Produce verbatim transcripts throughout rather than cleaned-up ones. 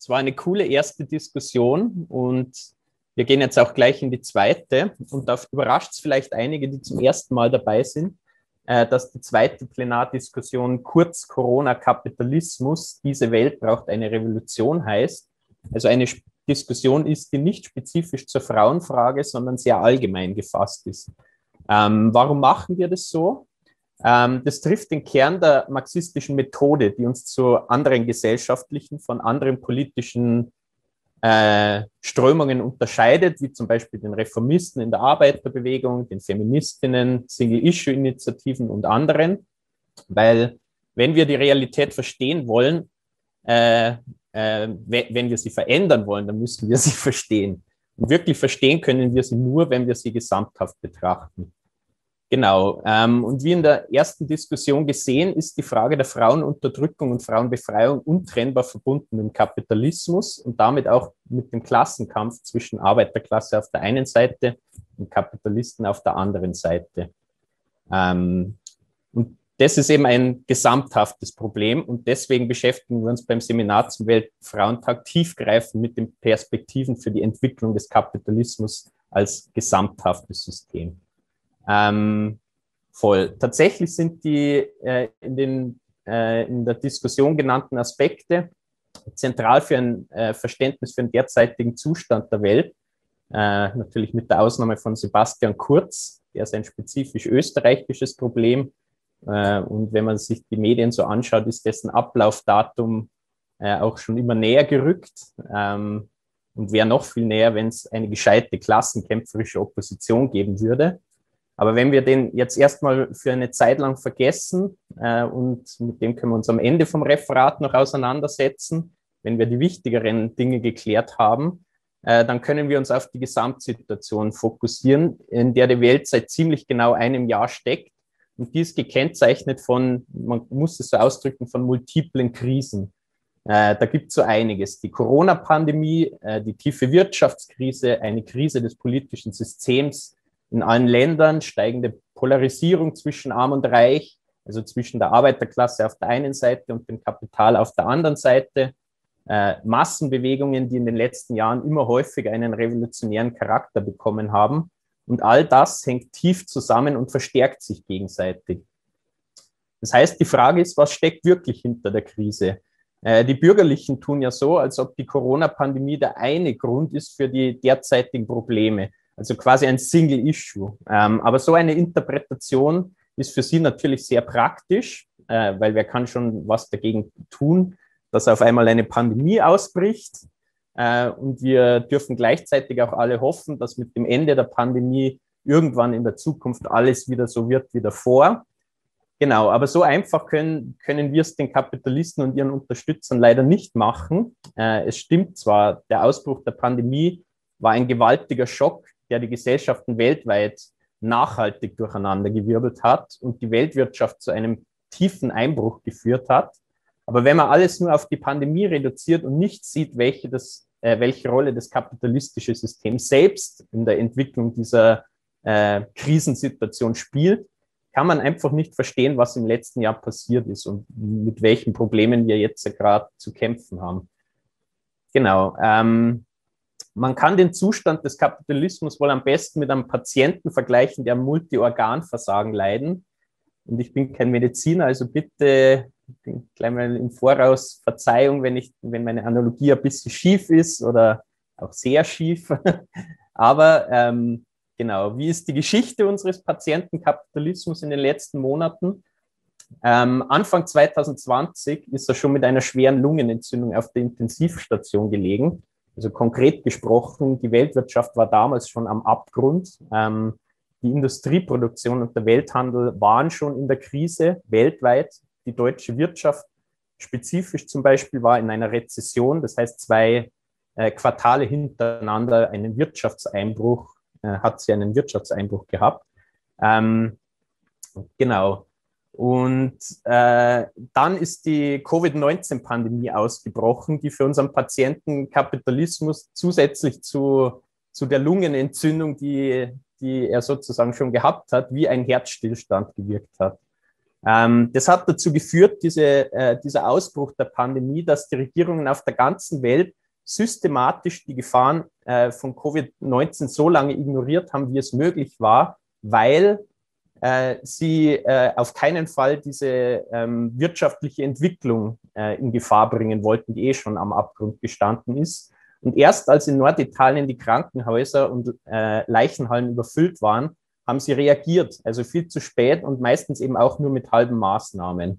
es war eine coole erste Diskussion und wir gehen jetzt auch gleich in die zweite. Und da überrascht es vielleicht einige, die zum ersten Mal dabei sind, äh, dass die zweite Plenardiskussion kurz Corona-Kapitalismus, diese Welt braucht eine Revolution heißt. Also eine Diskussion ist, die nicht spezifisch zur Frauenfrage, sondern sehr allgemein gefasst ist. Ähm, warum machen wir das so? Ähm, das trifft den Kern der marxistischen Methode, die uns zu anderen gesellschaftlichen, von anderen politischen äh, Strömungen unterscheidet, wie zum Beispiel den Reformisten in der Arbeiterbewegung, den Feministinnen, Single-Issue-Initiativen und anderen. Weil wenn wir die Realität verstehen wollen, äh, äh, wenn wir sie verändern wollen, dann müssen wir sie verstehen. Und wirklich verstehen können wir sie nur, wenn wir sie gesamthaft betrachten. Genau. Ähm, und wie in der ersten Diskussion gesehen, ist die Frage der Frauenunterdrückung und Frauenbefreiung untrennbar verbunden mit dem Kapitalismus und damit auch mit dem Klassenkampf zwischen Arbeiterklasse auf der einen Seite und Kapitalisten auf der anderen Seite. Ähm, und das ist eben ein gesamthaftes Problem und deswegen beschäftigen wir uns beim Seminar zum Weltfrauentag tiefgreifend mit den Perspektiven für die Entwicklung des Kapitalismus als gesamthaftes System. Ähm, voll. Tatsächlich sind die äh, in, den, äh, in der Diskussion genannten Aspekte zentral für ein äh, Verständnis für den derzeitigen Zustand der Welt, äh, natürlich mit der Ausnahme von Sebastian Kurz, der ist ein spezifisch österreichisches Problem. Und wenn man sich die Medien so anschaut, ist dessen Ablaufdatum äh, auch schon immer näher gerückt ähm, und wäre noch viel näher, wenn es eine gescheite klassenkämpferische Opposition geben würde. Aber wenn wir den jetzt erstmal für eine Zeit lang vergessen äh, und mit dem können wir uns am Ende vom Referat noch auseinandersetzen, wenn wir die wichtigeren Dinge geklärt haben, äh, dann können wir uns auf die Gesamtsituation fokussieren, in der die Welt seit ziemlich genau einem Jahr steckt. Und die ist gekennzeichnet von, man muss es so ausdrücken, von multiplen Krisen. Äh, da gibt es so einiges. Die Corona-Pandemie, äh, die tiefe Wirtschaftskrise, eine Krise des politischen Systems in allen Ländern, steigende Polarisierung zwischen Arm und Reich, also zwischen der Arbeiterklasse auf der einen Seite und dem Kapital auf der anderen Seite. Äh, Massenbewegungen, die in den letzten Jahren immer häufiger einen revolutionären Charakter bekommen haben. Und all das hängt tief zusammen und verstärkt sich gegenseitig. Das heißt, die Frage ist, was steckt wirklich hinter der Krise? Äh, die Bürgerlichen tun ja so, als ob die Corona-Pandemie der eine Grund ist für die derzeitigen Probleme. Also quasi ein Single Issue. Ähm, aber so eine Interpretation ist für sie natürlich sehr praktisch, äh, weil wer kann schon was dagegen tun, dass auf einmal eine Pandemie ausbricht. Und wir dürfen gleichzeitig auch alle hoffen, dass mit dem Ende der Pandemie irgendwann in der Zukunft alles wieder so wird wie davor. Genau, aber so einfach können, können wir es den Kapitalisten und ihren Unterstützern leider nicht machen. Es stimmt zwar, der Ausbruch der Pandemie war ein gewaltiger Schock, der die Gesellschaften weltweit nachhaltig durcheinandergewirbelt hat und die Weltwirtschaft zu einem tiefen Einbruch geführt hat. Aber wenn man alles nur auf die Pandemie reduziert und nicht sieht, welche, das, äh, welche Rolle das kapitalistische System selbst in der Entwicklung dieser äh, Krisensituation spielt, kann man einfach nicht verstehen, was im letzten Jahr passiert ist und mit welchen Problemen wir jetzt gerade zu kämpfen haben. Genau. Ähm, man kann den Zustand des Kapitalismus wohl am besten mit einem Patienten vergleichen, der am Multiorganversagen leiden. Und ich bin kein Mediziner, also bitte gleich mal im Voraus Verzeihung, wenn ich, wenn meine Analogie ein bisschen schief ist oder auch sehr schief. Aber ähm, genau, wie ist die Geschichte unseres Patientenkapitalismus in den letzten Monaten? Ähm, Anfang zwanzig zwanzig ist er schon mit einer schweren Lungenentzündung auf der Intensivstation gelegen. Also konkret gesprochen, die Weltwirtschaft war damals schon am Abgrund. Ähm, die Industrieproduktion und der Welthandel waren schon in der Krise weltweit. Die deutsche Wirtschaft spezifisch zum Beispiel war in einer Rezession, das heißt zwei äh, Quartale hintereinander einen Wirtschaftseinbruch, äh, hat sie einen Wirtschaftseinbruch gehabt. Ähm, genau. Und äh, dann ist die Covid neunzehn Pandemie ausgebrochen, die für unseren Patientenkapitalismus zusätzlich zu, zu der Lungenentzündung, die, die er sozusagen schon gehabt hat, wie ein Herzstillstand gewirkt hat. Ähm, das hat dazu geführt, diese, äh, dieser Ausbruch der Pandemie, dass die Regierungen auf der ganzen Welt systematisch die Gefahren äh, von Covid neunzehn so lange ignoriert haben, wie es möglich war, weil äh, sie äh, auf keinen Fall diese ähm, wirtschaftliche Entwicklung äh, in Gefahr bringen wollten, die eh schon am Abgrund gestanden ist. Und erst als in Norditalien die Krankenhäuser und äh, Leichenhallen überfüllt waren, haben sie reagiert, also viel zu spät und meistens eben auch nur mit halben Maßnahmen.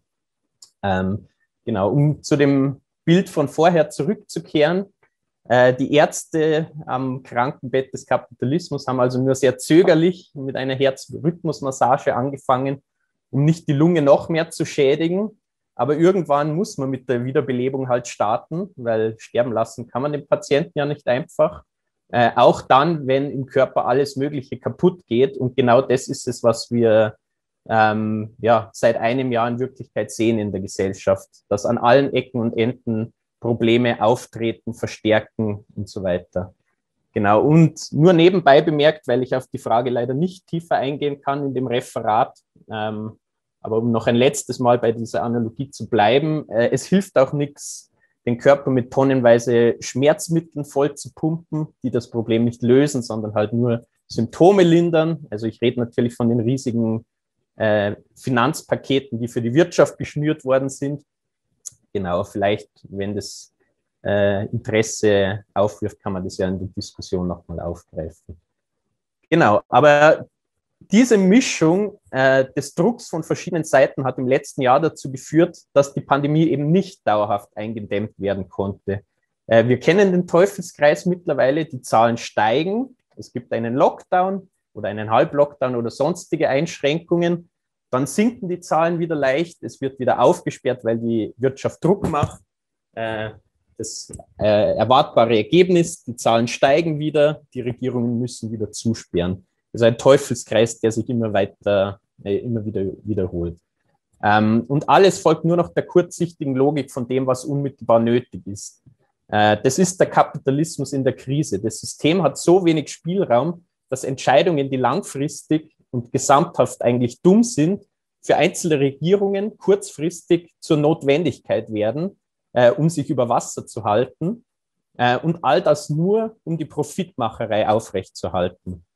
Ähm, genau, um zu dem Bild von vorher zurückzukehren. Äh, die Ärzte am Krankenbett des Kapitalismus haben also nur sehr zögerlich mit einer Herzrhythmusmassage angefangen, um nicht die Lunge noch mehr zu schädigen. Aber irgendwann muss man mit der Wiederbelebung halt starten, weil sterben lassen kann man den Patienten ja nicht einfach. Äh, auch dann, wenn im Körper alles Mögliche kaputt geht. Und genau das ist es, was wir ähm, ja, seit einem Jahr in Wirklichkeit sehen in der Gesellschaft, dass an allen Ecken und Enden Probleme auftreten, verstärken und so weiter. Genau, und nur nebenbei bemerkt, weil ich auf die Frage leider nicht tiefer eingehen kann in dem Referat, ähm, aber um noch ein letztes Mal bei dieser Analogie zu bleiben, äh, es hilft auch nichts, den Körper mit tonnenweise Schmerzmitteln voll zu pumpen, die das Problem nicht lösen, sondern halt nur Symptome lindern. Also ich rede natürlich von den riesigen äh, Finanzpaketen, die für die Wirtschaft geschnürt worden sind. Genau, vielleicht, wenn das äh, Interesse aufwirft, kann man das ja in der Diskussion nochmal aufgreifen. Genau, aber diese Mischung äh, des Drucks von verschiedenen Seiten hat im letzten Jahr dazu geführt, dass die Pandemie eben nicht dauerhaft eingedämmt werden konnte. Äh, wir kennen den Teufelskreis mittlerweile, die Zahlen steigen, es gibt einen Lockdown oder einen Halblockdown oder sonstige Einschränkungen, dann sinken die Zahlen wieder leicht, es wird wieder aufgesperrt, weil die Wirtschaft Druck macht. Äh, das äh, erwartbare Ergebnis, die Zahlen steigen wieder, die Regierungen müssen wieder zusperren. Das ist ein Teufelskreis, der sich immer weiter, äh, immer wieder wiederholt. Ähm, und alles folgt nur noch der kurzsichtigen Logik von dem, was unmittelbar nötig ist. Äh, das ist der Kapitalismus in der Krise. Das System hat so wenig Spielraum, dass Entscheidungen, die langfristig und gesamthaft eigentlich dumm sind, für einzelne Regierungen kurzfristig zur Notwendigkeit werden, äh, um sich über Wasser zu halten. Äh, und all das nur, um die Profitmacherei aufrechtzuerhalten.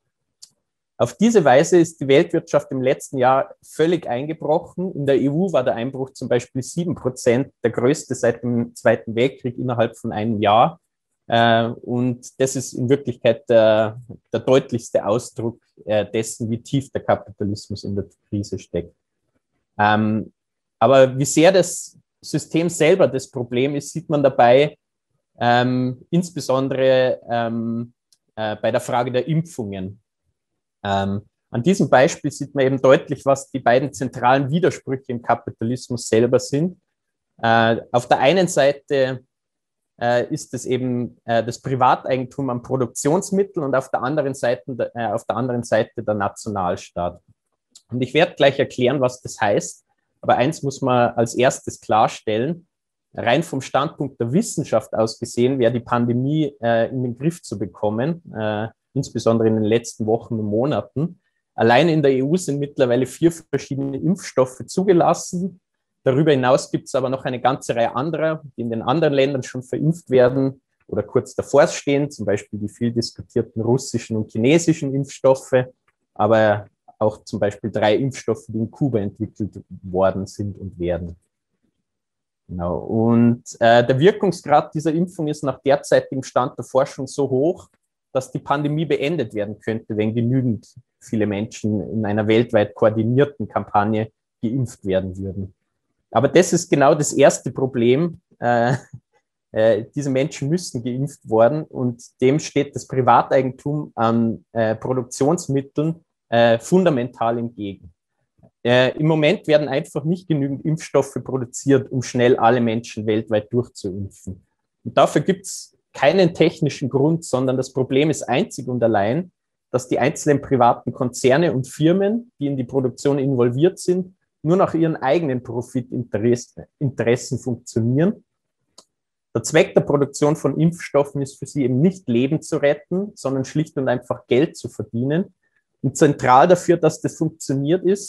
Auf diese Weise ist die Weltwirtschaft im letzten Jahr völlig eingebrochen. In der E U war der Einbruch zum Beispiel sieben Prozent, der größte seit dem Zweiten Weltkrieg innerhalb von einem Jahr. Und das ist in Wirklichkeit der, der deutlichste Ausdruck dessen, wie tief der Kapitalismus in der Krise steckt. Aber wie sehr das System selber das Problem ist, sieht man dabei insbesondere bei der Frage der Impfungen. Ähm, an diesem Beispiel sieht man eben deutlich, was die beiden zentralen Widersprüche im Kapitalismus selber sind. Äh, auf der einen Seite äh, ist es eben äh, das Privateigentum an Produktionsmitteln und auf der anderen Seite, äh, auf der anderen Seite der Nationalstaat. Und ich werde gleich erklären, was das heißt. Aber eins muss man als erstes klarstellen. Rein vom Standpunkt der Wissenschaft aus gesehen, wäre die Pandemie äh, in den Griff zu bekommen, äh, insbesondere in den letzten Wochen und Monaten. Allein in der E U sind mittlerweile vier verschiedene Impfstoffe zugelassen. Darüber hinaus gibt es aber noch eine ganze Reihe anderer, die in den anderen Ländern schon verimpft werden oder kurz davor stehen, zum Beispiel die viel diskutierten russischen und chinesischen Impfstoffe, aber auch zum Beispiel drei Impfstoffe, die in Kuba entwickelt worden sind und werden. Genau. Und äh, der Wirkungsgrad dieser Impfung ist nach derzeitigem Stand der Forschung so hoch, dass die Pandemie beendet werden könnte, wenn genügend viele Menschen in einer weltweit koordinierten Kampagne geimpft werden würden. Aber das ist genau das erste Problem. Äh, äh, diese Menschen müssen geimpft werden und dem steht das Privateigentum an äh, Produktionsmitteln äh, fundamental entgegen. Äh, Im Moment werden einfach nicht genügend Impfstoffe produziert, um schnell alle Menschen weltweit durchzuimpfen. Und dafür gibt es keinen technischen Grund, sondern das Problem ist einzig und allein, dass die einzelnen privaten Konzerne und Firmen, die in die Produktion involviert sind, nur nach ihren eigenen Profitinteressen funktionieren. Der Zweck der Produktion von Impfstoffen ist für sie eben nicht Leben zu retten, sondern schlicht und einfach Geld zu verdienen. Und zentral dafür, dass das funktioniert ist,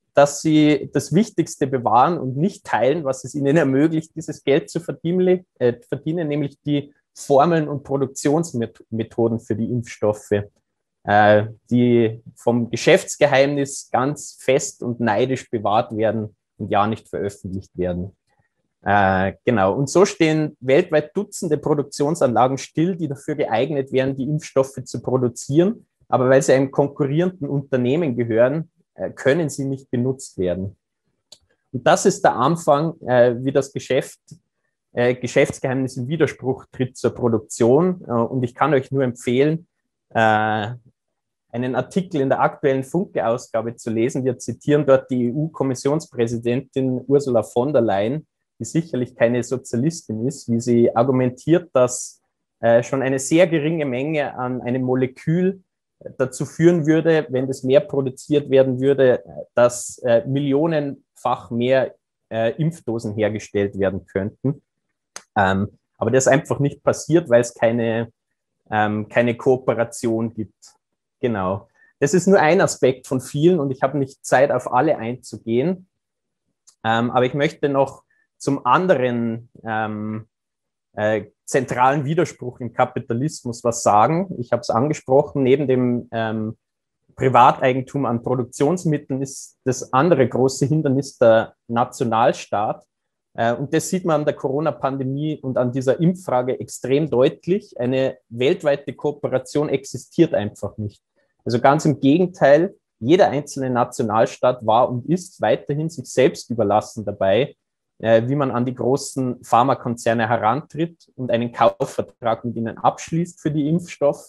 dass sie das Wichtigste bewahren und nicht teilen, was es ihnen ermöglicht, dieses Geld zu verdienen, äh, verdienen, nämlich die Formeln und Produktionsmethoden für die Impfstoffe, äh, die vom Geschäftsgeheimnis ganz fest und neidisch bewahrt werden und ja nicht veröffentlicht werden. Äh, genau, und so stehen weltweit Dutzende Produktionsanlagen still, die dafür geeignet wären, die Impfstoffe zu produzieren, aber weil sie einem konkurrierenden Unternehmen gehören, äh, können sie nicht benutzt werden. Und das ist der Anfang, äh, wie das Geschäft, äh, Geschäftsgeheimnis im Widerspruch tritt zur Produktion. Äh, und ich kann euch nur empfehlen, äh, einen Artikel in der aktuellen Funke-Ausgabe zu lesen. Wir zitieren dort die E U-Kommissionspräsidentin Ursula von der Leyen, die sicherlich keine Sozialistin ist, wie sie argumentiert, dass äh, schon eine sehr geringe Menge an einem Molekül dazu führen würde, wenn das mehr produziert werden würde, dass äh, millionenfach mehr äh, Impfdosen hergestellt werden könnten. Ähm, aber das ist einfach nicht passiert, weil es keine, ähm, keine Kooperation gibt. Genau. Das ist nur ein Aspekt von vielen und ich habe nicht Zeit, auf alle einzugehen. Ähm, aber ich möchte noch zum anderen ähm, äh, zentralen Widerspruch im Kapitalismus was sagen. Ich habe es angesprochen, neben dem ähm, Privateigentum an Produktionsmitteln ist das andere große Hindernis der Nationalstaat. Äh, und das sieht man an der Corona-Pandemie und an dieser Impffrage extrem deutlich. Eine weltweite Kooperation existiert einfach nicht. Also ganz im Gegenteil, jeder einzelne Nationalstaat war und ist weiterhin sich selbst überlassen dabei, äh, wie man an die großen Pharmakonzerne herantritt und einen Kaufvertrag mit ihnen abschließt für die Impfstoffe.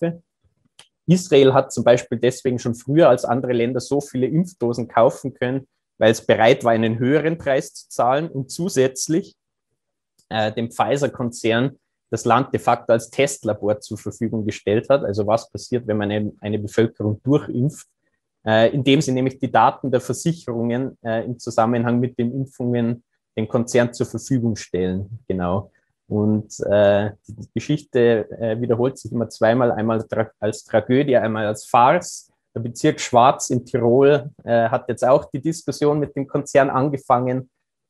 Israel hat zum Beispiel deswegen schon früher als andere Länder so viele Impfdosen kaufen können, weil es bereit war, einen höheren Preis zu zahlen und zusätzlich äh, dem Pfizer-Konzern das Land de facto als Testlabor zur Verfügung gestellt hat. Also was passiert, wenn man eine, eine Bevölkerung durchimpft, äh, indem sie nämlich die Daten der Versicherungen äh, im Zusammenhang mit den Impfungen den Konzern zur Verfügung stellen. Genau. Und äh, die Geschichte äh, wiederholt sich immer zweimal, einmal tra- als Tragödie, einmal als Farce. Der Bezirk Schwarz in Tirol äh, hat jetzt auch die Diskussion mit dem Konzern angefangen,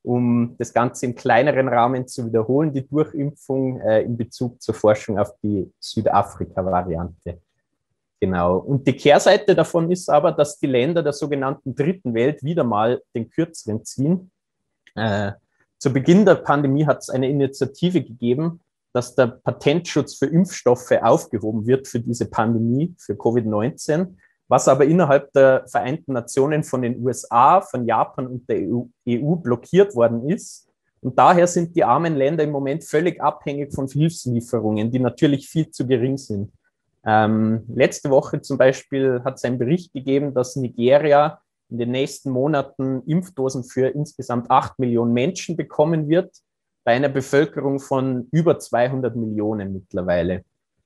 um das Ganze im kleineren Rahmen zu wiederholen, die Durchimpfung äh, in Bezug zur Forschung auf die Südafrika-Variante. Genau. Und die Kehrseite davon ist aber, dass die Länder der sogenannten Dritten Welt wieder mal den Kürzeren ziehen. Äh, zu Beginn der Pandemie hat es eine Initiative gegeben, dass der Patentschutz für Impfstoffe aufgehoben wird für diese Pandemie, für Covid neunzehn, was aber innerhalb der Vereinten Nationen von den U S A, von Japan und der E U blockiert worden ist. Und daher sind die armen Länder im Moment völlig abhängig von Hilfslieferungen, die natürlich viel zu gering sind. Ähm, letzte Woche zum Beispiel hat es einen Bericht gegeben, dass Nigeria in den nächsten Monaten Impfdosen für insgesamt acht Millionen Menschen bekommen wird, bei einer Bevölkerung von über zweihundert Millionen mittlerweile.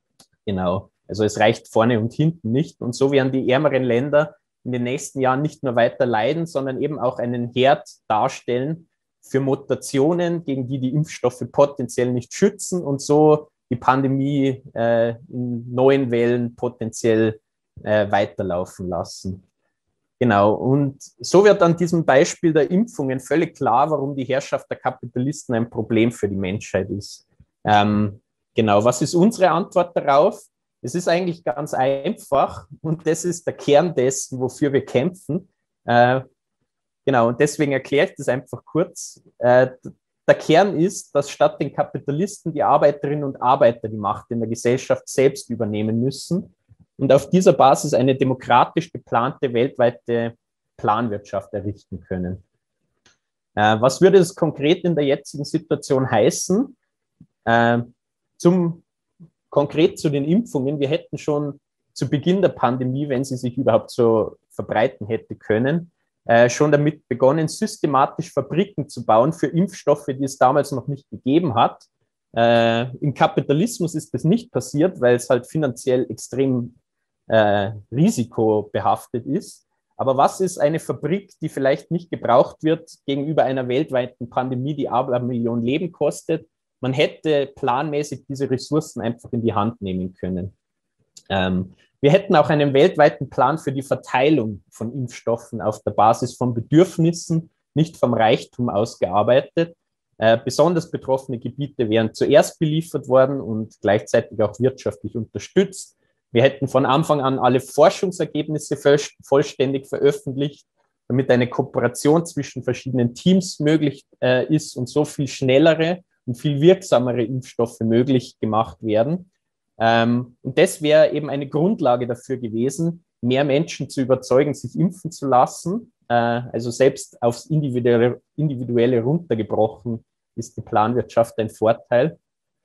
Genau. Also es reicht vorne und hinten nicht. Und so werden die ärmeren Länder in den nächsten Jahren nicht nur weiter leiden, sondern eben auch einen Herd darstellen für Mutationen, gegen die die Impfstoffe potenziell nicht schützen und so die Pandemie äh, in neuen Wellen potenziell äh, weiterlaufen lassen. Genau, und so wird an diesem Beispiel der Impfungen völlig klar, warum die Herrschaft der Kapitalisten ein Problem für die Menschheit ist. Ähm, genau, was ist unsere Antwort darauf? Es ist eigentlich ganz einfach und das ist der Kern dessen, wofür wir kämpfen. Äh, genau, und deswegen erkläre ich das einfach kurz. Äh, der Kern ist, dass statt den Kapitalisten die Arbeiterinnen und Arbeiter die Macht in der Gesellschaft selbst übernehmen müssen und auf dieser Basis eine demokratisch geplante weltweite Planwirtschaft errichten können. Äh, was würde das konkret in der jetzigen Situation heißen? Äh, zum, konkret zu den Impfungen. Wir hätten schon zu Beginn der Pandemie, wenn sie sich überhaupt so verbreiten hätte können, äh, schon damit begonnen, systematisch Fabriken zu bauen für Impfstoffe, die es damals noch nicht gegeben hat. Äh, Im Kapitalismus ist das nicht passiert, weil es halt finanziell extrem Äh, risikobehaftet ist. Aber was ist eine Fabrik, die vielleicht nicht gebraucht wird gegenüber einer weltweiten Pandemie, die aber eine Million Leben kostet? Man hätte planmäßig diese Ressourcen einfach in die Hand nehmen können. Ähm, wir hätten auch einen weltweiten Plan für die Verteilung von Impfstoffen auf der Basis von Bedürfnissen, nicht vom Reichtum ausgearbeitet. Äh, besonders betroffene Gebiete wären zuerst beliefert worden und gleichzeitig auch wirtschaftlich unterstützt. Wir hätten von Anfang an alle Forschungsergebnisse vollständig veröffentlicht, damit eine Kooperation zwischen verschiedenen Teams möglich äh, ist und so viel schnellere und viel wirksamere Impfstoffe möglich gemacht werden. Ähm, und das wäre eben eine Grundlage dafür gewesen, mehr Menschen zu überzeugen, sich impfen zu lassen. Äh, also selbst aufs Individuelle, Individuelle runtergebrochen ist die Planwirtschaft ein Vorteil.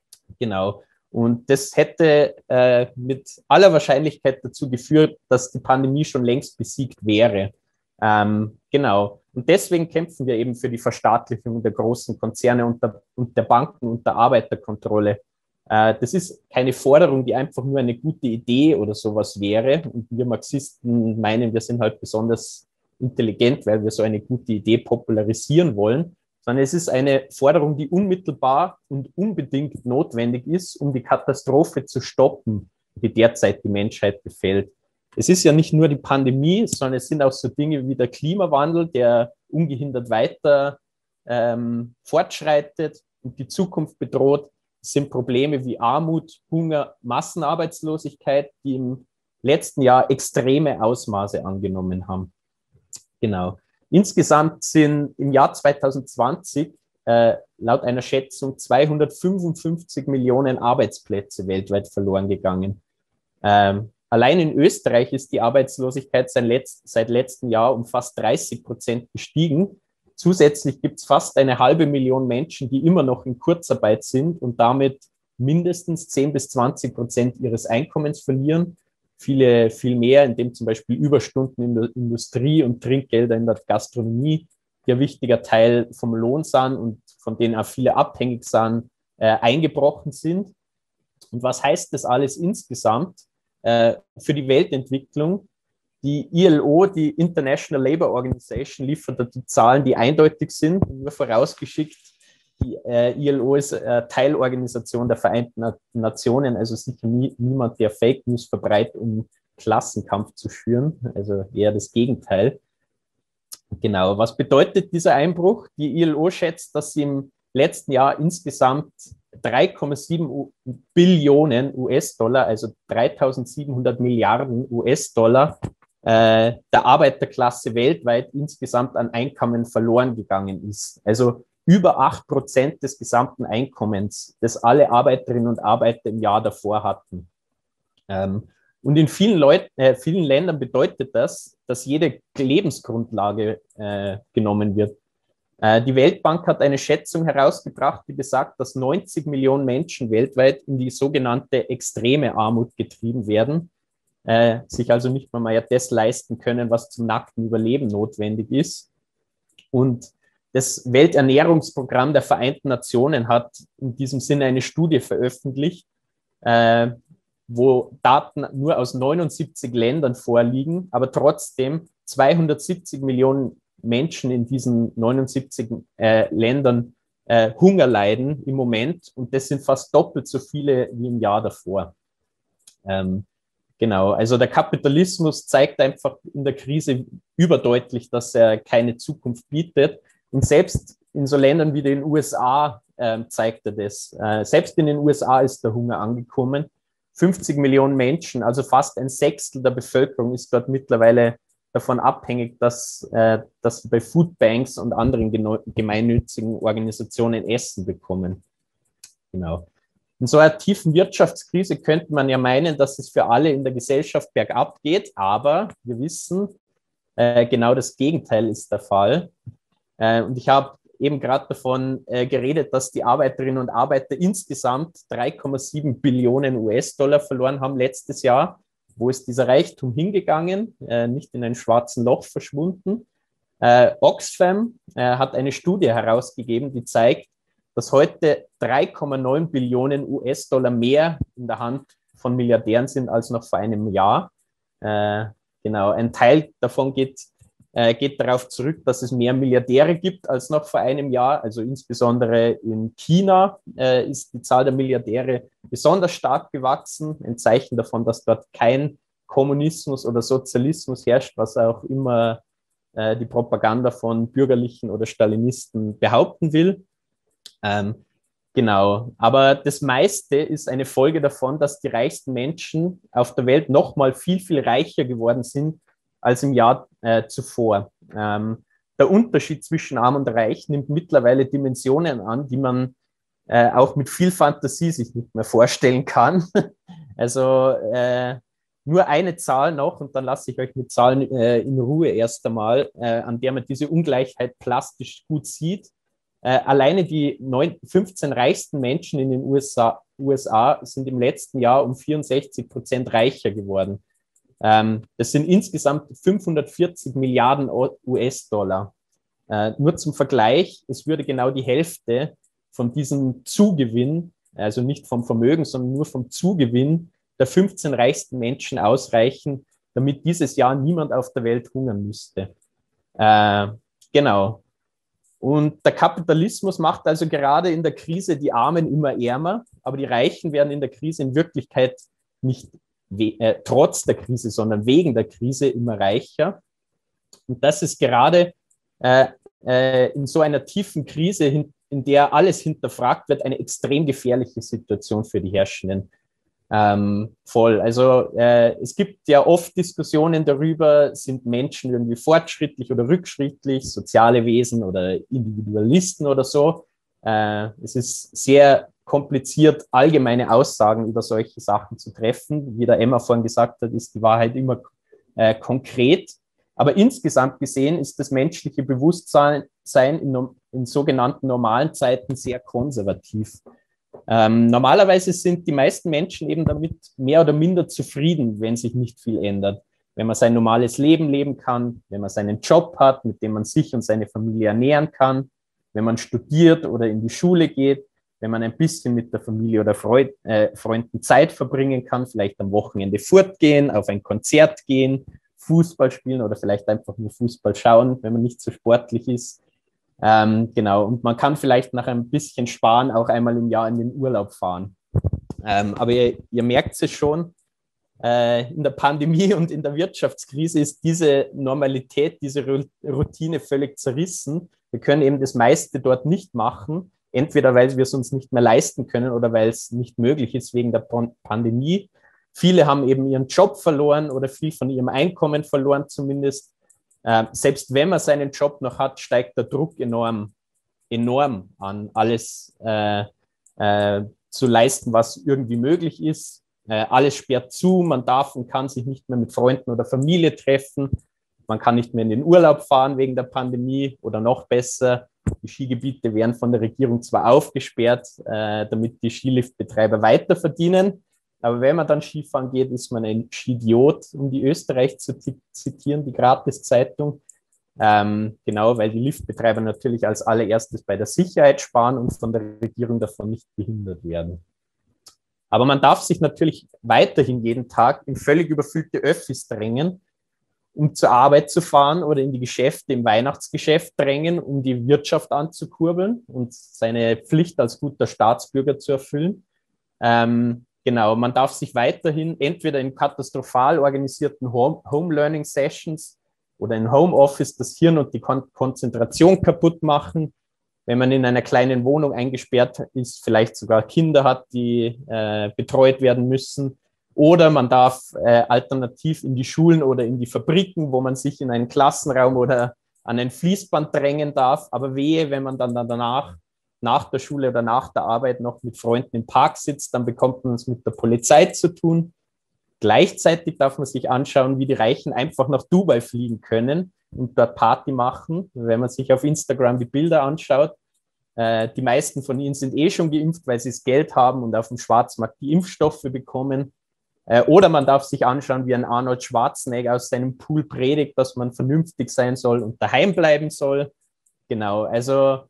Genau. Und das hätte äh, mit aller Wahrscheinlichkeit dazu geführt, dass die Pandemie schon längst besiegt wäre. Ähm, genau. Und deswegen kämpfen wir eben für die Verstaatlichung der großen Konzerne und der, und der Banken und der Arbeiterkontrolle. Äh, das ist keine Forderung, die einfach nur eine gute Idee oder sowas wäre. Und wir Marxisten meinen, wir sind halt besonders intelligent, weil wir so eine gute Idee popularisieren wollen, sondern es ist eine Forderung, die unmittelbar und unbedingt notwendig ist, um die Katastrophe zu stoppen, die derzeit die Menschheit befällt. Es ist ja nicht nur die Pandemie, sondern es sind auch so Dinge wie der Klimawandel, der ungehindert weiter ähm, fortschreitet und die Zukunft bedroht. Es sind Probleme wie Armut, Hunger, Massenarbeitslosigkeit, die im letzten Jahr extreme Ausmaße angenommen haben. Genau. Insgesamt sind im Jahr zwanzig zwanzig äh, laut einer Schätzung zweihundertfünfundfünfzig Millionen Arbeitsplätze weltweit verloren gegangen. Ähm, allein in Österreich ist die Arbeitslosigkeit seit, letzt, seit letztem Jahr um fast dreißig Prozent gestiegen. Zusätzlich gibt es fast eine halbe Million Menschen, die immer noch in Kurzarbeit sind und damit mindestens zehn bis zwanzig Prozent ihres Einkommens verlieren. Viele, viel mehr, indem zum Beispiel Überstunden in der Industrie und Trinkgelder in der Gastronomie, die ein wichtiger Teil vom Lohn sind und von denen auch viele abhängig sind, äh, eingebrochen sind. Und was heißt das alles insgesamt äh, für die Weltentwicklung? Die I L O, die International Labour Organization, liefert die Zahlen, die eindeutig sind. Nur vorausgeschickt, die äh, I L O ist äh, Teilorganisation der Vereinten Nationen, also sicher nie, niemand, der Fake News verbreitet, um Klassenkampf zu schüren, also eher das Gegenteil. Genau, was bedeutet dieser Einbruch? Die I L O schätzt, dass sie im letzten Jahr insgesamt drei Komma sieben Billionen U S-Dollar, also dreitausendsiebenhundert Milliarden U S-Dollar, äh, der Arbeiterklasse weltweit insgesamt an Einkommen verloren gegangen ist. Also über acht Prozent des gesamten Einkommens, das alle Arbeiterinnen und Arbeiter im Jahr davor hatten. Ähm, und in vielen, Leut äh, vielen Ländern bedeutet das, dass jede Lebensgrundlage äh, genommen wird. Äh, die Weltbank hat eine Schätzung herausgebracht, die besagt, dass neunzig Millionen Menschen weltweit in die sogenannte extreme Armut getrieben werden, äh, sich also nicht mal mehr das leisten können, was zum nackten Überleben notwendig ist. Und das Welternährungsprogramm der Vereinten Nationen hat in diesem Sinne eine Studie veröffentlicht, äh, wo Daten nur aus neunundsiebzig Ländern vorliegen, aber trotzdem zweihundertsiebzig Millionen Menschen in diesen neunundsiebzig äh, Ländern äh, Hunger leiden im Moment. Und das sind fast doppelt so viele wie im Jahr davor. Ähm, genau, also der Kapitalismus zeigt einfach in der Krise überdeutlich, dass er keine Zukunft bietet. Und selbst in so Ländern wie den U S A äh, zeigt er das. Äh, selbst in den U S A ist der Hunger angekommen. fünfzig Millionen Menschen, also fast ein Sechstel der Bevölkerung, ist dort mittlerweile davon abhängig, dass, äh, dass bei Foodbanks und anderen gemeinnützigen Organisationen Essen bekommen. Genau. In so einer tiefen Wirtschaftskrise könnte man ja meinen, dass es für alle in der Gesellschaft bergab geht, aber wir wissen, äh, genau das Gegenteil ist der Fall. Äh, und ich habe eben gerade davon äh, geredet, dass die Arbeiterinnen und Arbeiter insgesamt drei Komma sieben Billionen U S-Dollar verloren haben letztes Jahr. Wo ist dieser Reichtum hingegangen? Äh, nicht in ein schwarzen Loch verschwunden. Äh, Oxfam äh, hat eine Studie herausgegeben, die zeigt, dass heute drei Komma neun Billionen U S-Dollar mehr in der Hand von Milliardären sind als noch vor einem Jahr. Äh, genau, ein Teil davon geht äh, geht darauf zurück, dass es mehr Milliardäre gibt als noch vor einem Jahr. Also insbesondere in China äh, ist die Zahl der Milliardäre besonders stark gewachsen. Ein Zeichen davon, dass dort kein Kommunismus oder Sozialismus herrscht, was auch immer äh, die Propaganda von Bürgerlichen oder Stalinisten behaupten will. Ähm, genau, aber das meiste ist eine Folge davon, dass die reichsten Menschen auf der Welt noch mal viel, viel reicher geworden sind als im Jahr äh, zuvor. Ähm, der Unterschied zwischen Arm und Reich nimmt mittlerweile Dimensionen an, die man äh, auch mit viel Fantasie sich nicht mehr vorstellen kann. Also äh, nur eine Zahl noch und dann lasse ich euch mit Zahlen äh, in Ruhe erst einmal, äh, an der man diese Ungleichheit plastisch gut sieht. Äh, alleine die neun, fünfzehn reichsten Menschen in den U S A, U S A sind im letzten Jahr um vierundsechzig Prozent reicher geworden. Ähm, das sind insgesamt fünfhundertvierzig Milliarden U S-Dollar. Äh, nur zum Vergleich, es würde genau die Hälfte von diesem Zugewinn, also nicht vom Vermögen, sondern nur vom Zugewinn der fünfzehn reichsten Menschen ausreichen, damit dieses Jahr niemand auf der Welt hungern müsste. Äh, genau. Und der Kapitalismus macht also gerade in der Krise die Armen immer ärmer, aber die Reichen werden in der Krise in Wirklichkeit nicht äh, trotz der Krise, sondern wegen der Krise immer reicher. Und das ist gerade äh, äh, in so einer tiefen Krise, in, in der alles hinterfragt wird, eine extrem gefährliche Situation für die Herrschenden. Ähm, voll. Also äh, es gibt ja oft Diskussionen darüber, sind Menschen irgendwie fortschrittlich oder rückschrittlich, soziale Wesen oder Individualisten oder so. Äh, es ist sehr kompliziert, allgemeine Aussagen über solche Sachen zu treffen. Wie der Emma vorhin gesagt hat, ist die Wahrheit immer äh, konkret. Aber insgesamt gesehen ist das menschliche Bewusstsein in, in sogenannten normalen Zeiten sehr konservativ. Ähm, normalerweise sind die meisten Menschen eben damit mehr oder minder zufrieden, wenn sich nicht viel ändert. Wenn man sein normales Leben leben kann, wenn man seinen Job hat, mit dem man sich und seine Familie ernähren kann, wenn man studiert oder in die Schule geht, wenn man ein bisschen mit der Familie oder Freud, äh, Freunden Zeit verbringen kann, vielleicht am Wochenende fortgehen, auf ein Konzert gehen, Fußball spielen oder vielleicht einfach nur Fußball schauen, wenn man nicht so sportlich ist. Ähm, genau, und man kann vielleicht nach ein bisschen Sparen auch einmal im Jahr in den Urlaub fahren. Ähm, aber ihr, ihr merkt es schon, äh, in der Pandemie und in der Wirtschaftskrise ist diese Normalität, diese Routine völlig zerrissen. Wir können eben das meiste dort nicht machen, entweder weil wir es uns nicht mehr leisten können oder weil es nicht möglich ist wegen der Pandemie. Viele haben eben ihren Job verloren oder viel von ihrem Einkommen verloren zumindest. Äh, selbst wenn man seinen Job noch hat, steigt der Druck enorm, enorm an, alles äh, äh, zu leisten, was irgendwie möglich ist. Äh, alles sperrt zu, man darf und kann sich nicht mehr mit Freunden oder Familie treffen. Man kann nicht mehr in den Urlaub fahren wegen der Pandemie oder noch besser. Die Skigebiete werden von der Regierung zwar aufgesperrt, äh, damit die Skiliftbetreiber weiter verdienen. Aber wenn man dann Skifahren geht, ist man ein Skidiot, um die Österreich zu zitieren, die Gratis-Zeitung. Ähm, genau, weil die Liftbetreiber natürlich als allererstes bei der Sicherheit sparen und von der Regierung davon nicht behindert werden. Aber man darf sich natürlich weiterhin jeden Tag in völlig überfüllte Öffis drängen, um zur Arbeit zu fahren oder in die Geschäfte, im Weihnachtsgeschäft drängen, um die Wirtschaft anzukurbeln und seine Pflicht als guter Staatsbürger zu erfüllen. Ähm, Genau, man darf sich weiterhin entweder in katastrophal organisierten Home-Learning-Sessions oder in Homeoffice das Hirn und die Kon- Konzentration kaputt machen. Wenn man in einer kleinen Wohnung eingesperrt ist, vielleicht sogar Kinder hat, die äh, betreut werden müssen. Oder man darf äh, alternativ in die Schulen oder in die Fabriken, wo man sich in einen Klassenraum oder an ein Fließband drängen darf. Aber wehe, wenn man dann danach nach der Schule oder nach der Arbeit noch mit Freunden im Park sitzt, dann bekommt man es mit der Polizei zu tun. Gleichzeitig darf man sich anschauen, wie die Reichen einfach nach Dubai fliegen können und dort Party machen. Wenn man sich auf Instagram die Bilder anschaut, äh, die meisten von ihnen sind eh schon geimpft, weil sie das Geld haben und auf dem Schwarzmarkt die Impfstoffe bekommen. Äh, oder man darf sich anschauen, wie ein Arnold Schwarzenegger aus seinem Pool predigt, dass man vernünftig sein soll und daheim bleiben soll. Genau, also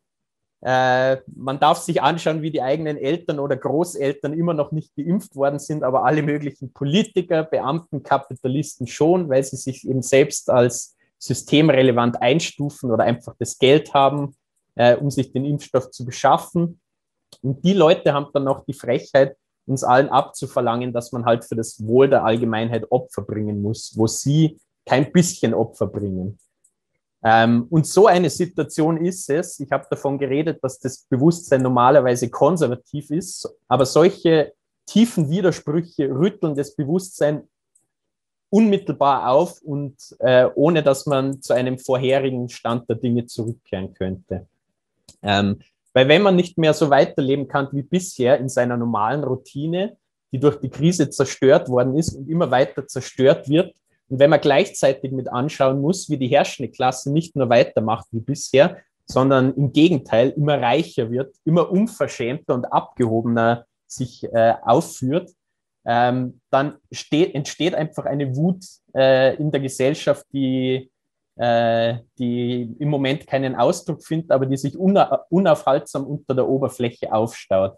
Äh, man darf sich anschauen, wie die eigenen Eltern oder Großeltern immer noch nicht geimpft worden sind, aber alle möglichen Politiker, Beamten, Kapitalisten schon, weil sie sich eben selbst als systemrelevant einstufen oder einfach das Geld haben, äh, um sich den Impfstoff zu beschaffen. Und die Leute haben dann noch die Frechheit, uns allen abzuverlangen, dass man halt für das Wohl der Allgemeinheit Opfer bringen muss, wo sie kein bisschen Opfer bringen. Ähm, und so eine Situation ist es. Ich habe davon geredet, dass das Bewusstsein normalerweise konservativ ist, aber solche tiefen Widersprüche rütteln das Bewusstsein unmittelbar auf und äh, ohne, dass man zu einem vorherigen Stand der Dinge zurückkehren könnte. Ähm, weil wenn man nicht mehr so weiterleben kann wie bisher in seiner normalen Routine, die durch die Krise zerstört worden ist und immer weiter zerstört wird, und wenn man gleichzeitig mit anschauen muss, wie die herrschende Klasse nicht nur weitermacht wie bisher, sondern im Gegenteil immer reicher wird, immer unverschämter und abgehobener sich äh, aufführt, ähm, dann steht, entsteht einfach eine Wut äh, in der Gesellschaft, die, äh, die im Moment keinen Ausdruck findet, aber die sich una unaufhaltsam unter der Oberfläche aufstaut.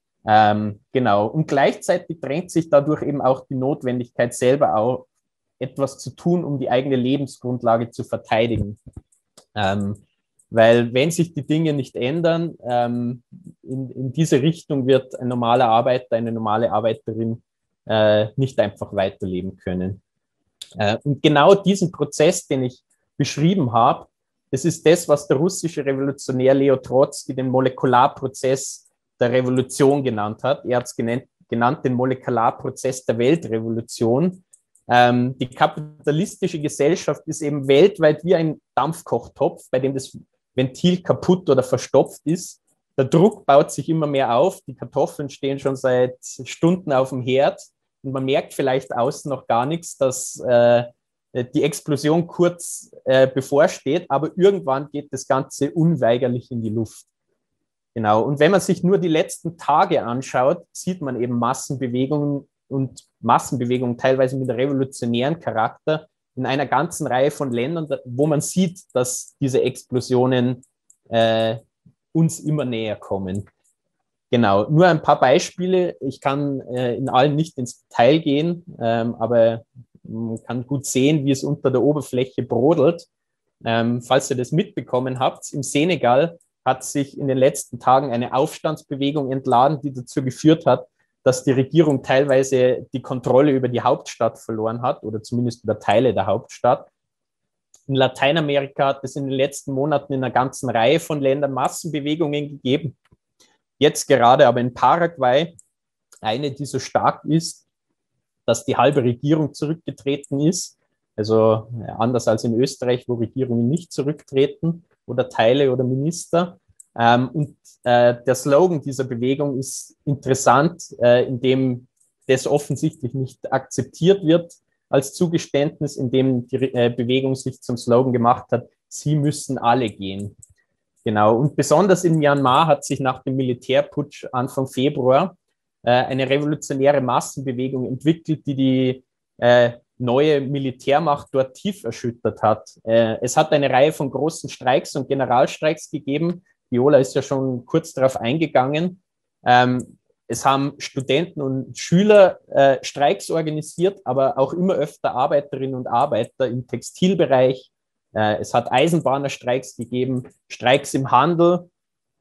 Ähm, genau. Und gleichzeitig drängt sich dadurch eben auch die Notwendigkeit selber auf, etwas zu tun, um die eigene Lebensgrundlage zu verteidigen. Ähm, weil wenn sich die Dinge nicht ändern, ähm, in, in diese Richtung wird ein normaler Arbeiter, eine normale Arbeiterin äh, nicht einfach weiterleben können. Äh, und genau diesen Prozess, den ich beschrieben habe, das ist das, was der russische Revolutionär Leo Trotzki den Molekularprozess der Revolution genannt hat. Er hat es genannt, genannt den Molekularprozess der Weltrevolution. Ähm, die kapitalistische Gesellschaft ist eben weltweit wie ein Dampfkochtopf, bei dem das Ventil kaputt oder verstopft ist. Der Druck baut sich immer mehr auf. Die Kartoffeln stehen schon seit Stunden auf dem Herd und man merkt vielleicht außen noch gar nichts, dass äh, die Explosion kurz äh, bevorsteht, aber irgendwann geht das Ganze unweigerlich in die Luft. Genau. Und wenn man sich nur die letzten Tage anschaut, sieht man eben Massenbewegungen und Massenbewegungen teilweise mit revolutionären Charakter in einer ganzen Reihe von Ländern, wo man sieht, dass diese Explosionen äh, uns immer näher kommen. Genau, nur ein paar Beispiele. Ich kann äh, in allen nicht ins Detail gehen, ähm, aber man kann gut sehen, wie es unter der Oberfläche brodelt. Ähm, falls ihr das mitbekommen habt, im Senegal hat sich in den letzten Tagen eine Aufstandsbewegung entladen, die dazu geführt hat, dass die Regierung teilweise die Kontrolle über die Hauptstadt verloren hat oder zumindest über Teile der Hauptstadt. In Lateinamerika hat es in den letzten Monaten in einer ganzen Reihe von Ländern Massenbewegungen gegeben. Jetzt gerade aber in Paraguay eine, die so stark ist, dass die halbe Regierung zurückgetreten ist. Also anders als in Österreich, wo Regierungen nicht zurücktreten oder Teile oder Minister. Ähm, und äh, der Slogan dieser Bewegung ist interessant, äh, indem das offensichtlich nicht akzeptiert wird als Zugeständnis, indem die äh, Bewegung sich zum Slogan gemacht hat, sie müssen alle gehen. Genau. Und besonders in Myanmar hat sich nach dem Militärputsch Anfang Februar äh, eine revolutionäre Massenbewegung entwickelt, die die äh, neue Militärmacht dort tief erschüttert hat. Äh, es hat eine Reihe von großen Streiks und Generalstreiks gegeben. Viola ist ja schon kurz darauf eingegangen. Ähm, es haben Studenten und Schüler äh, Streiks organisiert, aber auch immer öfter Arbeiterinnen und Arbeiter im Textilbereich. Äh, es hat Eisenbahnerstreiks gegeben, Streiks im Handel.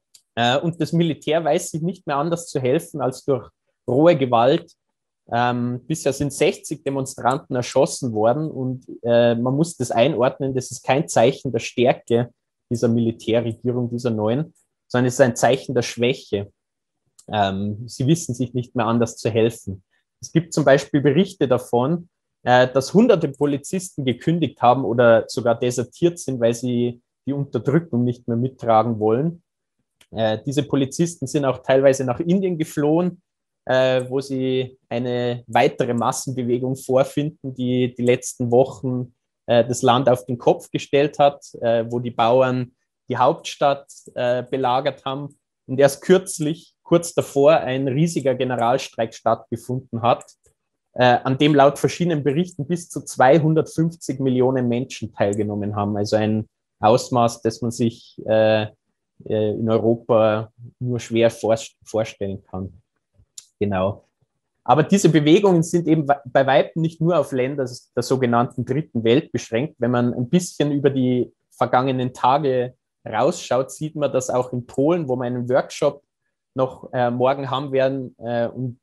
Äh, und das Militär weiß sich nicht mehr anders zu helfen als durch rohe Gewalt. Ähm, bisher sind sechzig Demonstranten erschossen worden und äh, man muss das einordnen, das ist kein Zeichen der Stärke dieser Militärregierung, dieser neuen, sondern es ist ein Zeichen der Schwäche. Ähm, sie wissen sich nicht mehr anders zu helfen. Es gibt zum Beispiel Berichte davon, äh, dass hunderte Polizisten gekündigt haben oder sogar desertiert sind, weil sie die Unterdrückung nicht mehr mittragen wollen. Äh, diese Polizisten sind auch teilweise nach Indien geflohen, äh, wo sie eine weitere Massenbewegung vorfinden, die die letzten Wochen äh, das Land auf den Kopf gestellt hat, äh, wo die Bauern die Hauptstadt äh, belagert haben und erst kürzlich, kurz davor, ein riesiger Generalstreik stattgefunden hat, äh, an dem laut verschiedenen Berichten bis zu zweihundertfünfzig Millionen Menschen teilgenommen haben. Also ein Ausmaß, das man sich äh, in Europa nur schwer vorstellen kann. Genau. Aber diese Bewegungen sind eben bei weitem nicht nur auf Länder der sogenannten Dritten Welt beschränkt. Wenn man ein bisschen über die vergangenen Tage rausschaut, sieht man, dass auch in Polen, wo wir einen Workshop noch äh, morgen haben werden äh, und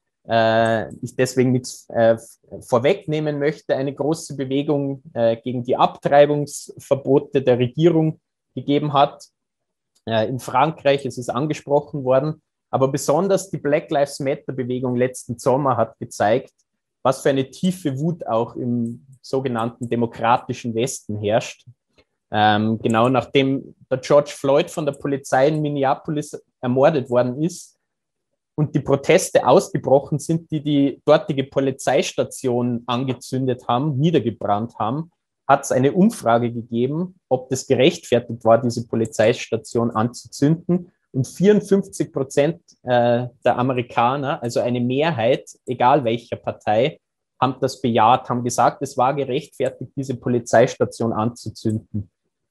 äh, ich deswegen nichts äh, vorwegnehmen möchte, eine große Bewegung äh, gegen die Abtreibungsverbote der Regierung gegeben hat. Äh, in Frankreich ist es angesprochen worden, aber besonders die Black Lives Matter-Bewegung letzten Sommer hat gezeigt, was für eine tiefe Wut auch im sogenannten demokratischen Westen herrscht. Ähm, genau nachdem der George Floyd von der Polizei in Minneapolis ermordet worden ist und die Proteste ausgebrochen sind, die die dortige Polizeistation angezündet haben, niedergebrannt haben, hat es eine Umfrage gegeben, ob das gerechtfertigt war, diese Polizeistation anzuzünden. Und vierundfünfzig Prozent äh, der Amerikaner, also eine Mehrheit, egal welcher Partei, haben das bejaht, haben gesagt, es war gerechtfertigt, diese Polizeistation anzuzünden.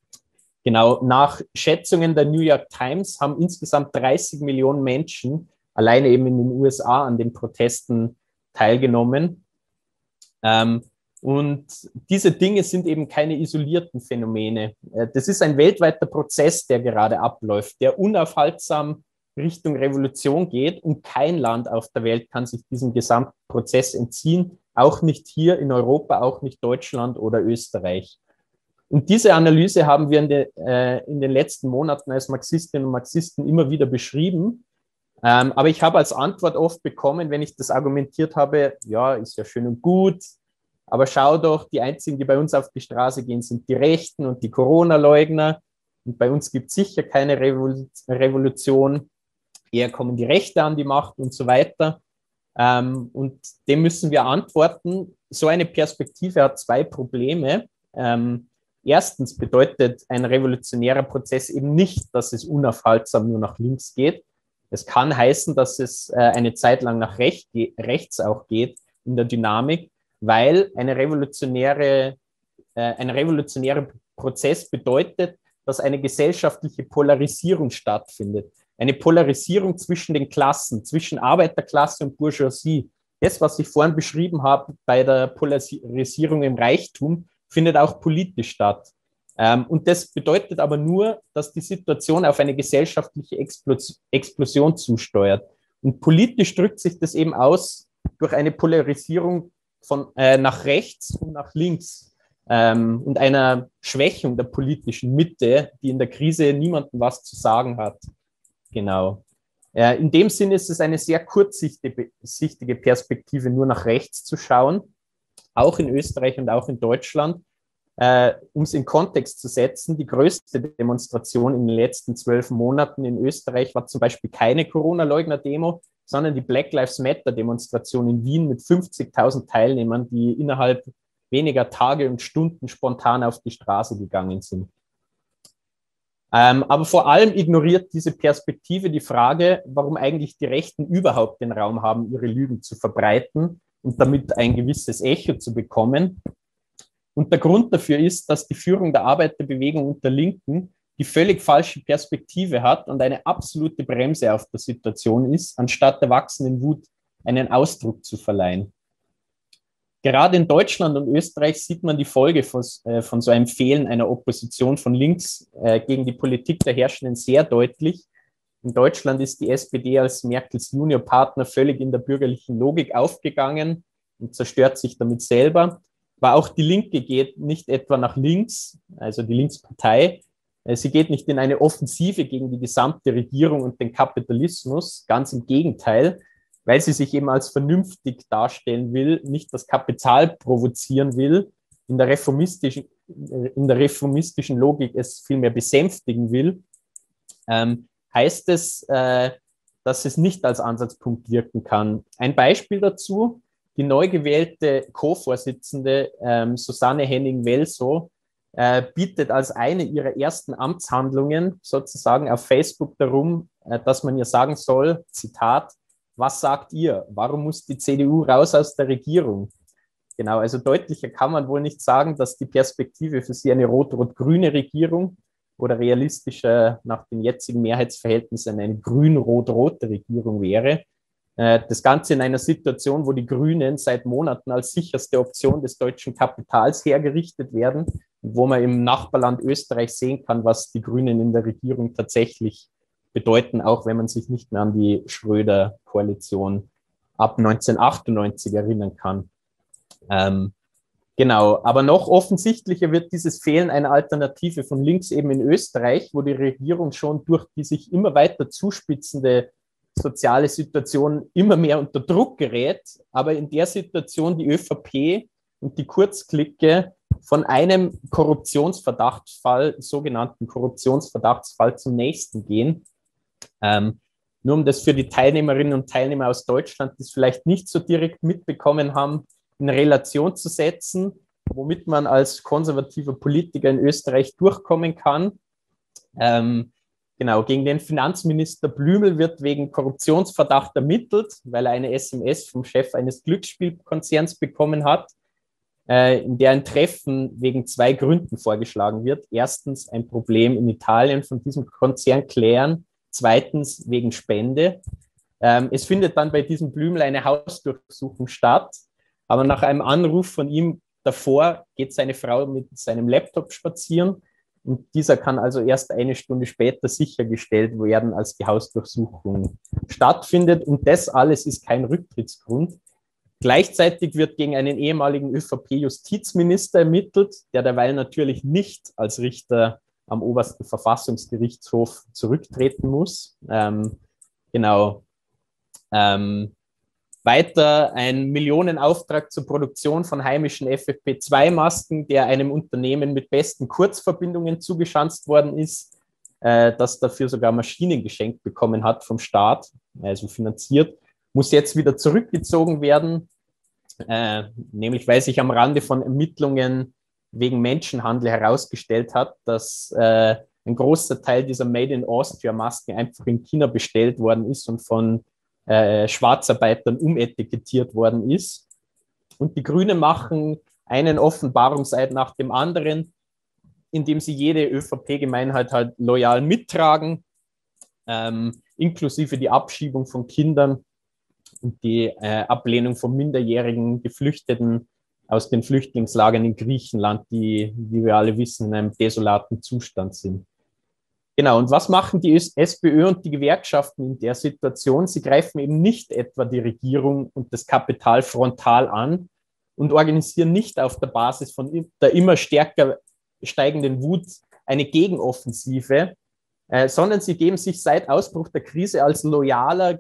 Genau, nach Schätzungen der New York Times haben insgesamt dreißig Millionen Menschen alleine eben in den U S A an den Protesten teilgenommen. Ähm, und diese Dinge sind eben keine isolierten Phänomene. Das ist ein weltweiter Prozess, der gerade abläuft, der unaufhaltsam Richtung Revolution geht und kein Land auf der Welt kann sich diesem Gesamtprozess entziehen, auch nicht hier in Europa, auch nicht Deutschland oder Österreich. Und diese Analyse haben wir in, de, äh, in den letzten Monaten als Marxistinnen und Marxisten immer wieder beschrieben. Ähm, aber ich habe als Antwort oft bekommen, wenn ich das argumentiert habe, ja, ist ja schön und gut, aber schau doch, die einzigen, die bei uns auf die Straße gehen, sind die Rechten und die Corona-Leugner. Und bei uns gibt es sicher keine Revolution. Eher kommen die Rechte an die Macht und so weiter. Ähm, und dem müssen wir antworten. So eine Perspektive hat zwei Probleme. Ähm, erstens bedeutet ein revolutionärer Prozess eben nicht, dass es unaufhaltsam nur nach links geht. Es kann heißen, dass es äh, eine Zeit lang nach recht, rechts auch geht in der Dynamik, weil eine revolutionäre, äh, ein revolutionärer Prozess bedeutet, dass eine gesellschaftliche Polarisierung stattfindet. Eine Polarisierung zwischen den Klassen, zwischen Arbeiterklasse und Bourgeoisie. Das, was ich vorhin beschrieben habe bei der Polarisierung im Reichtum, findet auch politisch statt. Ähm, und das bedeutet aber nur, dass die Situation auf eine gesellschaftliche Explos- Explosion zusteuert. Und politisch drückt sich das eben aus durch eine Polarisierung von, äh, nach rechts und nach links ähm, und einer Schwächung der politischen Mitte, die in der Krise niemandem was zu sagen hat. Genau. Äh, in dem Sinne ist es eine sehr kurzsichtige Perspektive, nur nach rechts zu schauen, auch in Österreich und auch in Deutschland. Äh, um es in Kontext zu setzen, die größte Demonstration in den letzten zwölf Monaten in Österreich war zum Beispiel keine Corona-Leugner-Demo, sondern die Black Lives Matter-Demonstration in Wien mit fünfzigtausend Teilnehmern, die innerhalb weniger Tage und Stunden spontan auf die Straße gegangen sind. Ähm, aber vor allem ignoriert diese Perspektive die Frage, warum eigentlich die Rechten überhaupt den Raum haben, ihre Lügen zu verbreiten und damit ein gewisses Echo zu bekommen. Und der Grund dafür ist, dass die Führung der Arbeiterbewegung und der Linken die völlig falsche Perspektive hat und eine absolute Bremse auf der Situation ist, anstatt der wachsenden Wut einen Ausdruck zu verleihen. Gerade in Deutschland und Österreich sieht man die Folge von, äh, von so einem Fehlen einer Opposition von links äh, gegen die Politik der Herrschenden sehr deutlich. In Deutschland ist die S P D als Merkels Juniorpartner völlig in der bürgerlichen Logik aufgegangen und zerstört sich damit selber. Aber auch die Linke geht nicht etwa nach links, also die Linkspartei. Sie geht nicht in eine Offensive gegen die gesamte Regierung und den Kapitalismus, ganz im Gegenteil, weil sie sich eben als vernünftig darstellen will, nicht das Kapital provozieren will, in der reformistischen, in der reformistischen Logik es vielmehr besänftigen will, ähm, heißt es, äh, dass es nicht als Ansatzpunkt wirken kann. Ein Beispiel dazu: Die neu gewählte Co-Vorsitzende ähm, Susanne Henning-Welsow äh, bittet als eine ihrer ersten Amtshandlungen sozusagen auf Facebook darum, äh, dass man ihr sagen soll, Zitat, was sagt ihr? Warum muss die C D U raus aus der Regierung? Genau, also deutlicher kann man wohl nicht sagen, dass die Perspektive für sie eine rot-rot-grüne Regierung oder realistischer nach den jetzigen Mehrheitsverhältnissen eine grün-rot-rote Regierung wäre. Äh, das Ganze in einer Situation, wo die Grünen seit Monaten als sicherste Option des deutschen Kapitals hergerichtet werden, wo man im Nachbarland Österreich sehen kann, was die Grünen in der Regierung tatsächlich bedeuten, auch wenn man sich nicht mehr an die Schröder-Koalition ab neunzehnhundertachtundneunzig erinnern kann. Ähm, genau, aber noch offensichtlicher wird dieses Fehlen einer Alternative von links eben in Österreich, wo die Regierung schon durch die sich immer weiter zuspitzende soziale Situation immer mehr unter Druck gerät, aber in der Situation die ÖVP und die Kurzklicke von einem Korruptionsverdachtsfall, sogenannten Korruptionsverdachtsfall zum nächsten gehen. Ähm, nur um das für die Teilnehmerinnen und Teilnehmer aus Deutschland, die es vielleicht nicht so direkt mitbekommen haben, in Relation zu setzen, womit man als konservativer Politiker in Österreich durchkommen kann. Ähm, genau, gegen den Finanzminister Blümel wird wegen Korruptionsverdacht ermittelt, weil er eine S M S vom Chef eines Glücksspielkonzerns bekommen hat, äh, in der ein Treffen wegen zwei Gründen vorgeschlagen wird. Erstens ein Problem in Italien von diesem Konzern klären, zweitens wegen Spende. Ähm, es findet dann bei diesem Blümel eine Hausdurchsuchung statt, aber nach einem Anruf von ihm davor geht seine Frau mit seinem Laptop spazieren und dieser kann also erst eine Stunde später sichergestellt werden, als die Hausdurchsuchung stattfindet. Und das alles ist kein Rücktrittsgrund. Gleichzeitig wird gegen einen ehemaligen ÖVP-Justizminister ermittelt, der derweil natürlich nicht als Richter am obersten Verfassungsgerichtshof zurücktreten muss. Ähm, genau. Ähm, Weiter ein Millionenauftrag zur Produktion von heimischen F F P zwei Masken, der einem Unternehmen mit besten Kurzverbindungen zugeschanzt worden ist, äh, das dafür sogar Maschinen geschenkt bekommen hat vom Staat, also finanziert, muss jetzt wieder zurückgezogen werden, äh, nämlich weil sich am Rande von Ermittlungen wegen Menschenhandel herausgestellt hat, dass äh, ein großer Teil dieser Made in Austria Masken einfach in China bestellt worden ist und von Äh, Schwarzarbeitern umetikettiert worden ist. Und die Grünen machen einen Offenbarungseid nach dem anderen, indem sie jede ÖVP-Gemeinheit halt loyal mittragen, ähm, inklusive die Abschiebung von Kindern und die äh, Ablehnung von minderjährigen Geflüchteten aus den Flüchtlingslagern in Griechenland, die, wie wir alle wissen, in einem desolaten Zustand sind. Genau, und was machen die SPÖ und die Gewerkschaften in der Situation? Sie greifen eben nicht etwa die Regierung und das Kapital frontal an und organisieren nicht auf der Basis von der immer stärker steigenden Wut eine Gegenoffensive, äh, sondern sie geben sich seit Ausbruch der Krise als loyaler,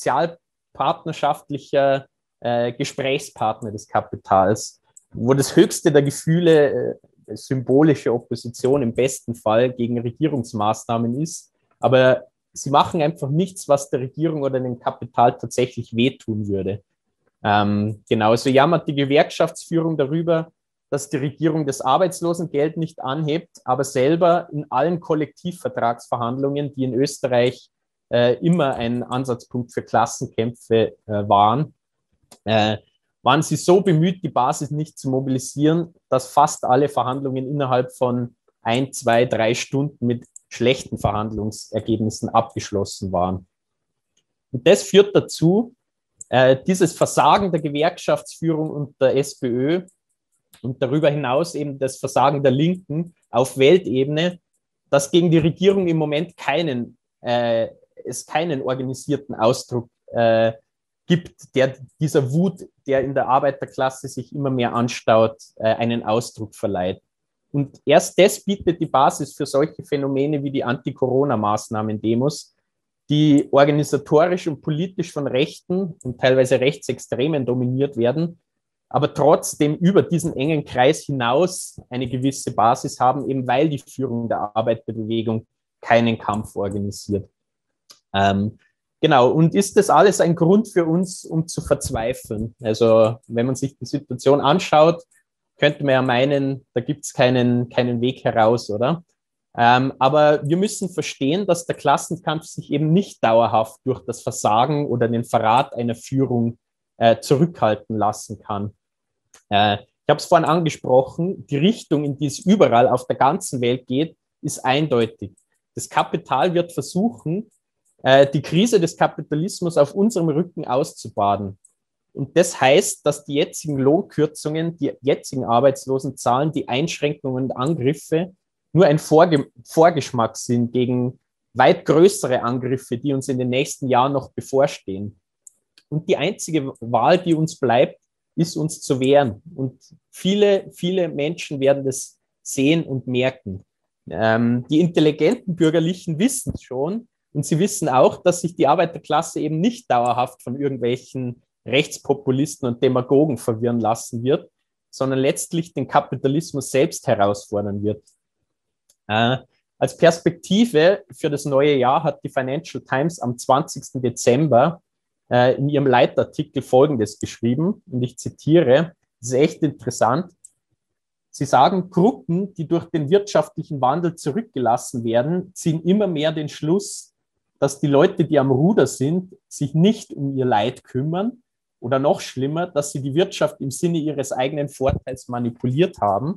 sozialpartnerschaftlicher äh, Gesprächspartner des Kapitals, wo das höchste der Gefühle äh, symbolische Opposition im besten Fall gegen Regierungsmaßnahmen ist. Aber sie machen einfach nichts, was der Regierung oder dem Kapital tatsächlich wehtun würde. Ähm, genauso jammert die Gewerkschaftsführung darüber, dass die Regierung das Arbeitslosengeld nicht anhebt, aber selber in allen Kollektivvertragsverhandlungen, die in Österreich äh, immer ein Ansatzpunkt für Klassenkämpfe äh, waren, äh, waren sie so bemüht, die Basis nicht zu mobilisieren, dass fast alle Verhandlungen innerhalb von ein, zwei, drei Stunden mit schlechten Verhandlungsergebnissen abgeschlossen waren. Und das führt dazu, äh, dieses Versagen der Gewerkschaftsführung und der SPÖ und darüber hinaus eben das Versagen der Linken auf Weltebene, dass gegen die Regierung im Moment keinen, äh, es keinen organisierten Ausdruck äh, gibt, der dieser Wut, der in der Arbeiterklasse sich immer mehr anstaut, einen Ausdruck verleiht. Und erst das bietet die Basis für solche Phänomene wie die Anti-Corona-Maßnahmen-Demos, die organisatorisch und politisch von Rechten und teilweise Rechtsextremen dominiert werden, aber trotzdem über diesen engen Kreis hinaus eine gewisse Basis haben, eben weil die Führung der Arbeiterbewegung keinen Kampf organisiert. Ähm, Genau, und ist das alles ein Grund für uns, um zu verzweifeln? Also wenn man sich die Situation anschaut, könnte man ja meinen, da gibt es keinen, keinen Weg heraus, oder? Ähm, aber wir müssen verstehen, dass der Klassenkampf sich eben nicht dauerhaft durch das Versagen oder den Verrat einer Führung äh, zurückhalten lassen kann. Äh, ich habe es vorhin angesprochen, die Richtung, in die es überall auf der ganzen Welt geht, ist eindeutig. Das Kapital wird versuchen, äh, die Krise des Kapitalismus auf unserem Rücken auszubaden. Und das heißt, dass die jetzigen Lohnkürzungen, die jetzigen Arbeitslosenzahlen, die Einschränkungen und Angriffe nur ein Vorge Vorgeschmack sind gegen weit größere Angriffe, die uns in den nächsten Jahren noch bevorstehen. Und die einzige Wahl, die uns bleibt, ist, uns zu wehren. Und viele, viele Menschen werden das sehen und merken. Ähm, die intelligenten Bürgerlichen wissen es schon. Und sie wissen auch, dass sich die Arbeiterklasse eben nicht dauerhaft von irgendwelchen Rechtspopulisten und Demagogen verwirren lassen wird, sondern letztlich den Kapitalismus selbst herausfordern wird. Äh, als Perspektive für das neue Jahr hat die Financial Times am zwanzigsten Dezember äh, in ihrem Leitartikel Folgendes geschrieben, und ich zitiere, das ist echt interessant. Sie sagen, Gruppen, die durch den wirtschaftlichen Wandel zurückgelassen werden, ziehen immer mehr den Schluss, dass die Leute, die am Ruder sind, sich nicht um ihr Leid kümmern, oder noch schlimmer, dass sie die Wirtschaft im Sinne ihres eigenen Vorteils manipuliert haben.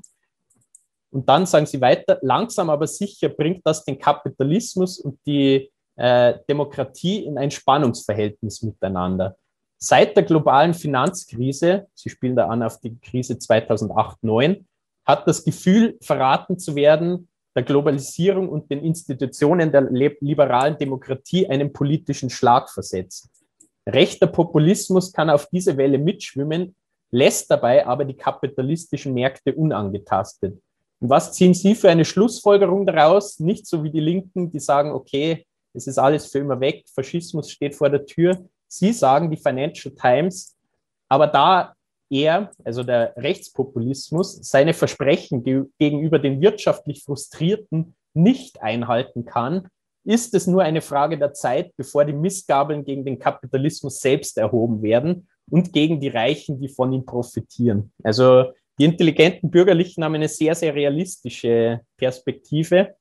Und dann sagen sie weiter, langsam aber sicher bringt das den Kapitalismus und die äh, Demokratie in ein Spannungsverhältnis miteinander. Seit der globalen Finanzkrise, Sie spielen da an auf die Krise zweitausendacht neun, hat das Gefühl, verraten zu werden, der Globalisierung und den Institutionen der liberalen Demokratie einen politischen Schlag versetzt. Rechter Populismus kann auf diese Welle mitschwimmen, lässt dabei aber die kapitalistischen Märkte unangetastet. Und was ziehen Sie für eine Schlussfolgerung daraus? Nicht so wie die Linken, die sagen, okay, es ist alles für immer weg, Faschismus steht vor der Tür. Sie sagen, die Financial Times, aber da er, also der Rechtspopulismus, seine Versprechen ge gegenüber den wirtschaftlich Frustrierten nicht einhalten kann, ist es nur eine Frage der Zeit, bevor die Missgabeln gegen den Kapitalismus selbst erhoben werden und gegen die Reichen, die von ihm profitieren. Also die intelligenten Bürgerlichen haben eine sehr, sehr realistische Perspektive.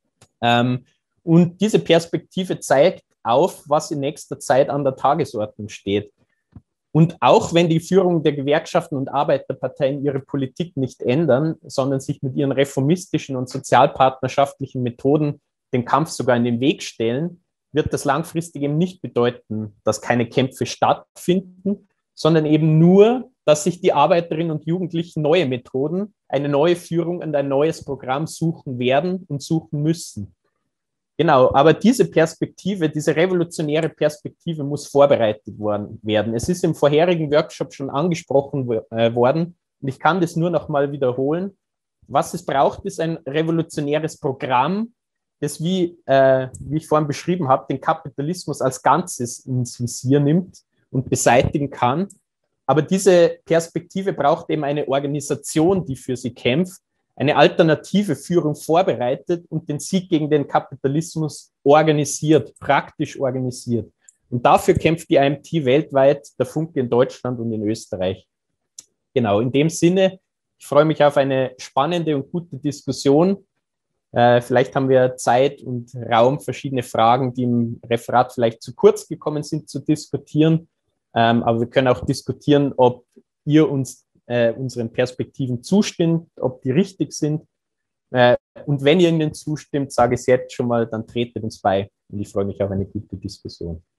Ähm, und diese Perspektive zeigt auf, was in nächster Zeit an der Tagesordnung steht. Und auch wenn die Führung der Gewerkschaften und Arbeiterparteien ihre Politik nicht ändern, sondern sich mit ihren reformistischen und sozialpartnerschaftlichen Methoden den Kampf sogar in den Weg stellen, wird das langfristig eben nicht bedeuten, dass keine Kämpfe stattfinden, sondern eben nur, dass sich die Arbeiterinnen und Jugendlichen neue Methoden, eine neue Führung und ein neues Programm suchen werden und suchen müssen. Genau, aber diese Perspektive, diese revolutionäre Perspektive muss vorbereitet worden, werden. Es ist im vorherigen Workshop schon angesprochen äh, worden und ich kann das nur noch mal wiederholen. Was es braucht, ist ein revolutionäres Programm, das, wie, äh, wie ich vorhin beschrieben habe, den Kapitalismus als Ganzes ins Visier nimmt und beseitigen kann. Aber diese Perspektive braucht eben eine Organisation, die für sie kämpft, eine alternative Führung vorbereitet und den Sieg gegen den Kapitalismus organisiert, praktisch organisiert. Und dafür kämpft die I M T weltweit, der Funke in Deutschland und in Österreich. Genau, in dem Sinne, ich freue mich auf eine spannende und gute Diskussion. Äh, vielleicht haben wir Zeit und Raum, verschiedene Fragen, die im Referat vielleicht zu kurz gekommen sind, zu diskutieren. Ähm, aber wir können auch diskutieren, ob ihr uns äh, unseren Perspektiven zustimmt, ob die richtig sind. Äh, und wenn ihr ihnen zustimmt, sage ich es jetzt schon mal, dann tretet uns bei. Und ich freue mich auf eine gute Diskussion.